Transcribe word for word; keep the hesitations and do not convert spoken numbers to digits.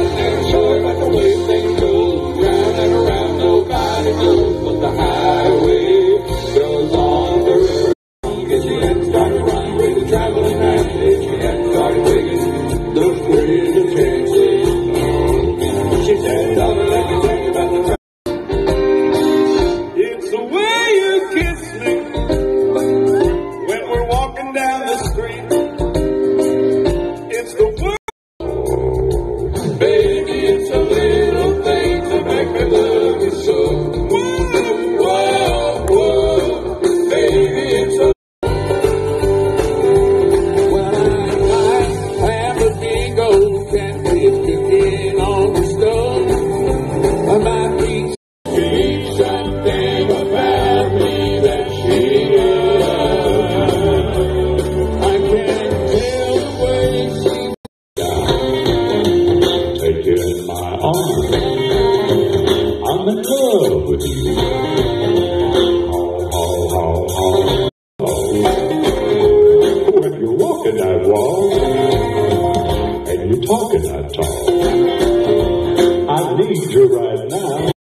and sorry about the way things go. Round and around, nobody knows, but the highway goes on forever. Get your head started running with the traveling man. Get your head started taking those crazy chances. She said, darling, let me tell you about the travel. It's the way you kiss me when we're walking down the street. It's the way. Baby, it's a little thing to make me love you so. Whoa, whoa, whoa. Baby, it's a. When I have a big old catfish kicking on the stove, I might be something about me that she loves. I can't tell the way she. Take you in my arms. I'm in love with you. Oh, oh, oh, oh, oh. When you're walking that walk, and you're talking that talk, I need you right now.